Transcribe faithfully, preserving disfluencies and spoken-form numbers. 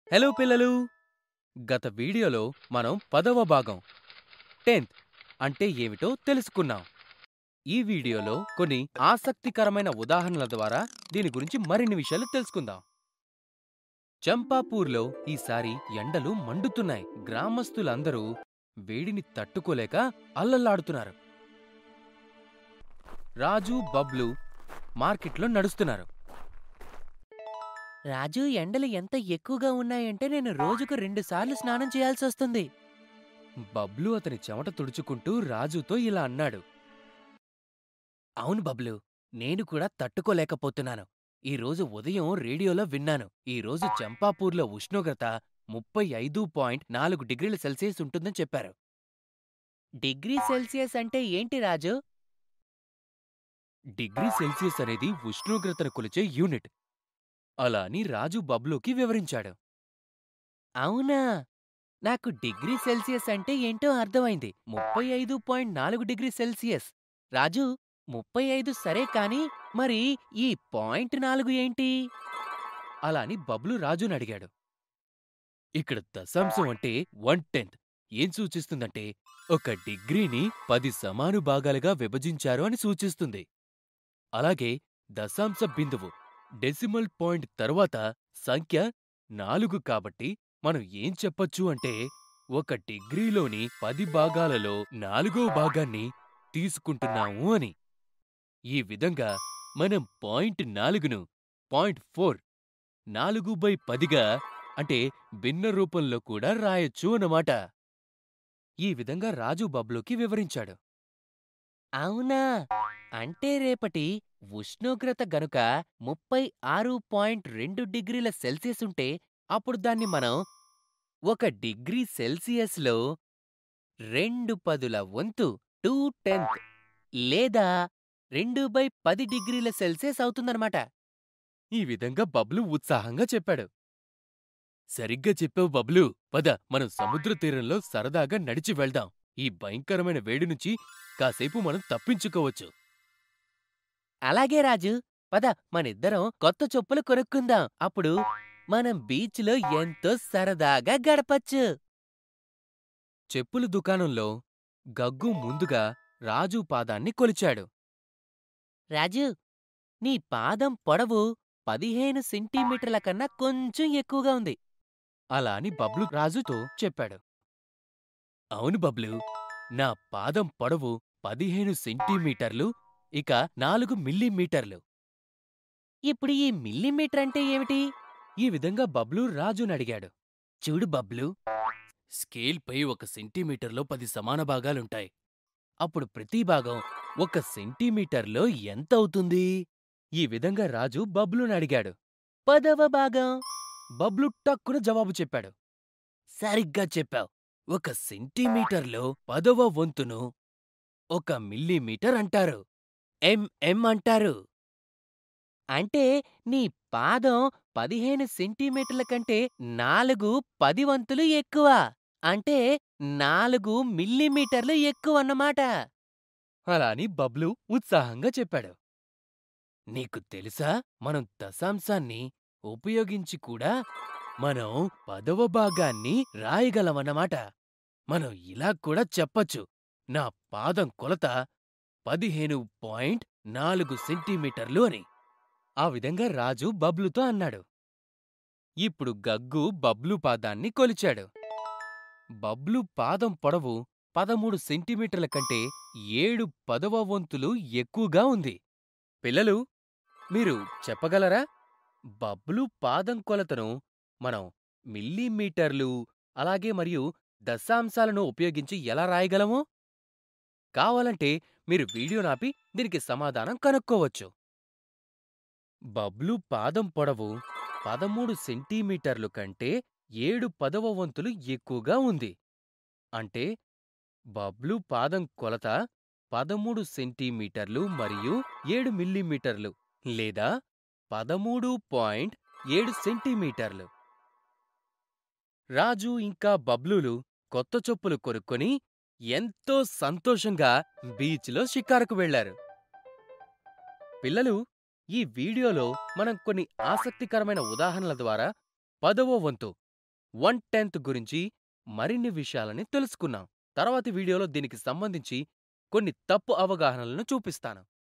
Hello పిల్లలు! గత వీడియోలో మనం పదవ భాగం టెన్త్ అంటే ఏమిటో తెలుసుకున్నాం. ఈ వీడియోలో కొన్ని ఆసక్తికరమైన ఉదాహరణల ద్వారా దీని గురించి మరిన్ని విషయాలు తెలుసుకుందాం. చంపాపూర్లో ఈసారి ఎండలు మండుతున్నాయి. గ్రామస్తులందరూ వేడిని తట్టుకోలేక అల్లల్లాడుతున్నారు. రాజు, బబ్లు మార్కెట్లో నడుస్తున్నారు. రాజు, ఎండలు ఎంత ఎక్కువగా ఉన్నాయంటే నేను రోజుకు రెండుసార్లు స్నానం చేయాల్సొస్తుంది. బబ్లు అతని చెమట తుడుచుకుంటూ రాజుతో ఇలా అన్నాడు. అవును బబ్లు, నేను కూడా తట్టుకోలేకపోతున్నాను. ఈరోజు ఉదయం రేడియోలో విన్నాను. ఈరోజు చంపాపూర్లో ఉష్ణోగ్రత ముప్పై ఐదు పాయింట్ నాలుగు డిగ్రీల సెల్సియస్ ఉంటుందని చెప్పారు. డిగ్రీ సెల్సియస్ అంటే ఏంటి రాజు? డిగ్రీ సెల్సియస్ అనేది ఉష్ణోగ్రతను కొలిచే యూనిట్. అలా అని రాజు బబ్లూకి వివరించాడు. అవునా, నాకు డిగ్రీ సెల్సియస్ అంటే ఏంటో అర్థమైంది. ముప్పై ఐదు పాయింట్ నాలుగు డిగ్రీ సెల్సియస్. రాజు, ముప్పై ఐదు సరే కాని మరి ఈ పాయింట్ నాలుగు ఏంటి? అలా అని బబ్లు రాజుని అడిగాడు. ఇక్కడ దశాంశం అంటే వన్ టెన్త్ ఏం సూచిస్తుందంటే ఒక డిగ్రీని పది సమాను భాగాలుగా విభజించారు అని సూచిస్తుంది. అలాగే దశాంశ బిందువు డెసిమల్ పాయింట్ తరువాత సంఖ్య నాలుగు కాబట్టి మనం ఏం చెప్పొచ్చు అంటే ఒక డిగ్రీలోని పది భాగాలలో నాలుగో భాగాన్ని తీసుకుంటున్నాము అని. ఈ విధంగా మనం పాయింట్ నాలుగును పాయింట్ ఫోర్ నాలుగు బై పదిగా అంటే భిన్న రూపంలో కూడా రాయొచ్చు అన్నమాట. ఈ విధంగా రాజు బబ్లుకి వివరించాడు. అవునా, అంటే రేపటి ఉష్ణోగ్రత గనుక ముప్పై ఆరు పాయింట్ రెండు డిగ్రీల సెల్సియస్ ఉంటే అప్పుడు దాన్ని మనం ఒక డిగ్రీ సెల్సియస్లో రెండు పదుల వంతు టూ టెన్త్ లేదా రెండు బై పది డిగ్రీల సెల్సియస్ అవుతుందన్నమాట. ఈ విధంగా బబ్లు ఉత్సాహంగా చెప్పాడు. సరిగ్గా చెప్పావు బబ్లు. పద మనం సముద్ర తీరంలో సరదాగా నడిచి వెళ్దాం. ఈ భయంకరమైన వేడి నుంచి కాసేపు మనం తప్పించుకోవచ్చు. అలాగే రాజు, పద మనిద్దరం కొత్త చెప్పులు కొనుక్కుందాం. అప్పుడు మనం బీచ్లో ఎంతో సరదాగా గడపచ్చు. చెప్పుల దుకాణంలో గగ్గు ముందుగా రాజు పాదాన్ని కొలిచాడు. రాజు, నీ పాదం పొడవు పదిహేను సెంటీమీటర్ల కన్నా కొంచెం ఎక్కువగా ఉంది. అలా అని బబ్లు రాజుతో చెప్పాడు. అవును బబ్లు, నా పాదం పొడవు పదిహేను సెంటీమీటర్లు ఇక నాలుగు మిల్లీమీటర్లు. ఇప్పుడు ఈ మిల్లీమీటర్ అంటే ఏమిటి? ఈ విధంగా బబ్లు రాజునడిగాడు. చూడు బబ్లు, స్కేల్పై ఒక సెంటీమీటర్లో పది సమాన భాగాలుంటాయి. అప్పుడు ప్రతి భాగం ఒక సెంటీమీటర్లో ఎంతవుతుంది? ఈ విధంగా రాజు బబ్లునడిగాడు. పదవ భాగం. బబ్లు టక్కున జవాబు చెప్పాడు. సరిగ్గా చెప్పావు. ఒక సెంటీమీటర్లో పదవ వంతును ఒక మిల్లీమీటర్ అంటారు. ఎంఎం అంటారు. అంటే నీ పాదం పదిహేను సెంటీమీటర్ల కంటే నాలుగు పది వంతులు ఎక్కువ. అంటే నాలుగు మిల్లీమీటర్లు ఎక్కువన్నమాట. అలా అని బబ్లు ఉత్సాహంగా చెప్పాడు. నీకు తెలుసా, మనం దశాంశాన్ని ఉపయోగించి కూడా మనం పదవ భాగాన్ని రాయగలమన్నమాట. మనం ఇలా కూడా చెప్పచ్చు, నా పాదం కొలత పదిహేను పాయింట్ నాలుగు సెంటీమీటర్లు అని. ఆ విధంగా రాజు బబ్లుతో అన్నాడు. ఇప్పుడు గగ్గు బబ్లు పాదాన్ని కొలిచాడు. బబ్లు పాదం పొడవు పదమూడు సెంటీమీటర్ల కంటే ఏడు పదవ వంతులు ఎక్కువగా ఉంది. పిల్లలు, మీరు చెప్పగలరా, బబ్లు పాదం కొలతను మనం మిల్లీమీటర్లు అలాగే మరియు దశాంశాలను ఉపయోగించి ఎలా రాయగలమో? కావాలంటే మీరు వీడియోనాపి దీనికి సమాధానం కనుక్కోవచ్చు. బబ్లు పాదం పొడవు పదమూడు సెంటీమీటర్లు కంటే ఏడు పదవ వంతులు ఎక్కువగా ఉంది. అంటే బబ్లు పాదం కొలత పదమూడు సెంటీమీటర్లు మరియు ఏడు మిల్లీమీటర్లు లేదా పదమూడు పాయింట్ ఏడు సెంటీమీటర్లు. రాజు ఇంకా బబ్లూలు కొత్త చెప్పులు కొనుక్కొని ఎంతో సంతోషంగా బీచ్లో షికారుకు వెళ్లారు. పిల్లలు, ఈ వీడియోలో మనం కొన్ని ఆసక్తికరమైన ఉదాహరణల ద్వారా పదవ వంతు వన్ టెన్త్ గురించి మరిన్ని విషయాలని తెలుసుకున్నాం. తర్వాతి వీడియోలో దీనికి సంబంధించి కొన్ని తప్పు అవగాహనలను చూపిస్తాను.